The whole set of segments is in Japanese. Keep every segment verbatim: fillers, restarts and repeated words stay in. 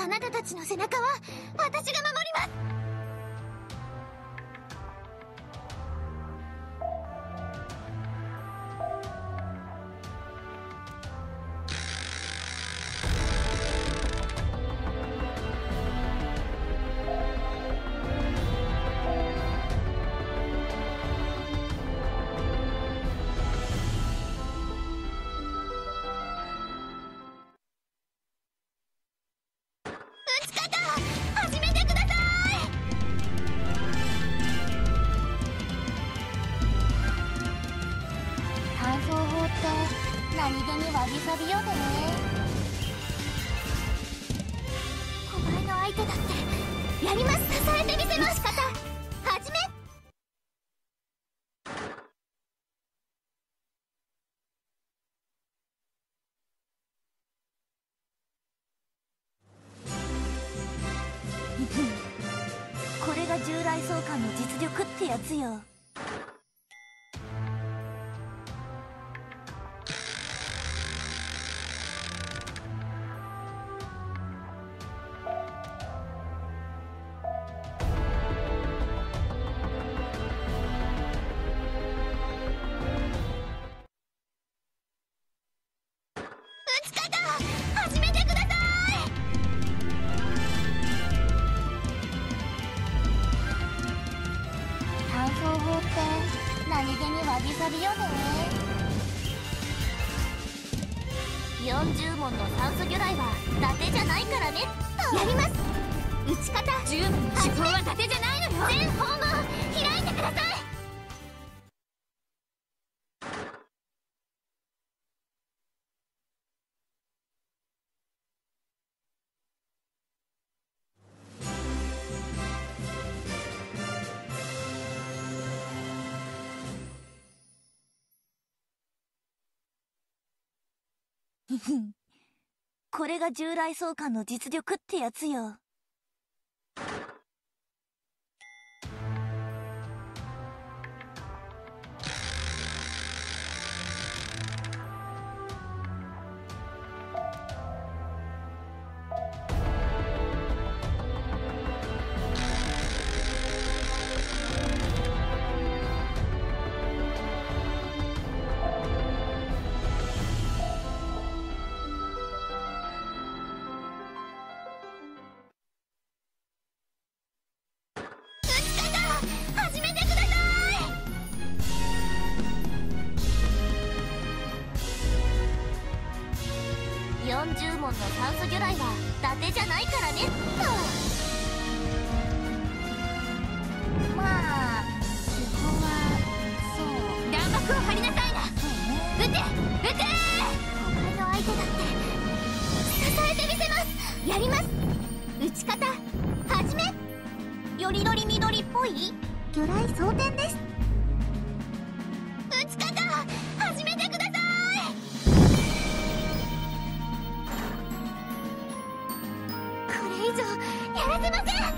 あなたたちの背中は私が守ります。何気にわびさびよね。小前の相手だってやります。支えてみせます。方始め。これが従来相関の実力ってやつよ。何気にわびさびよね。よんじゅうもんの酸素魚雷は伊達じゃないからね。やります。打ち方じゅうもんの手法は伊達じゃないのよ。全方門開いてください。これが従来相関の実力ってやつよ。よんじゅうもんの酸素魚雷は伊達じゃないからね。まあ基本はそう弾幕を張りなさいな。撃て撃て。お前の相手だって支えてみせます。やります。撃ち方始め。よりどりみどりっぽい魚雷装填です。撃ち方始めてください。以上やらせません。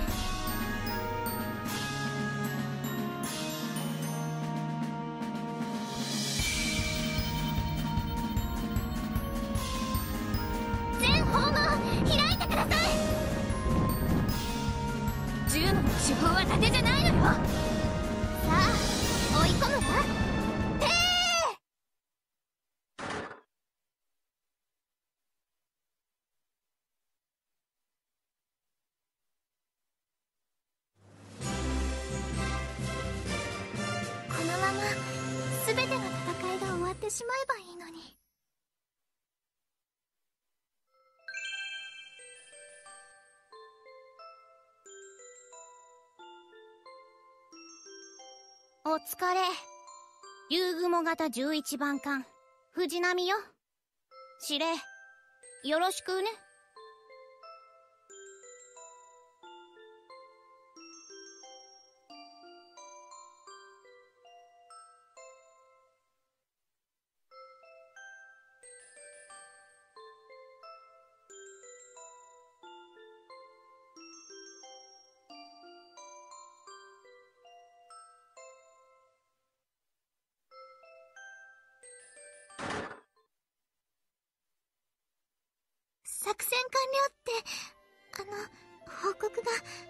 全方門開いてください。銃の手法は伊達じゃないのよ。さあ追い込むわ。てー全ての戦いが終わってしまえばいいのに。お疲れ。夕雲型じゅういちばん艦藤波よ。司令よろしくね。作戦完了ってあの告が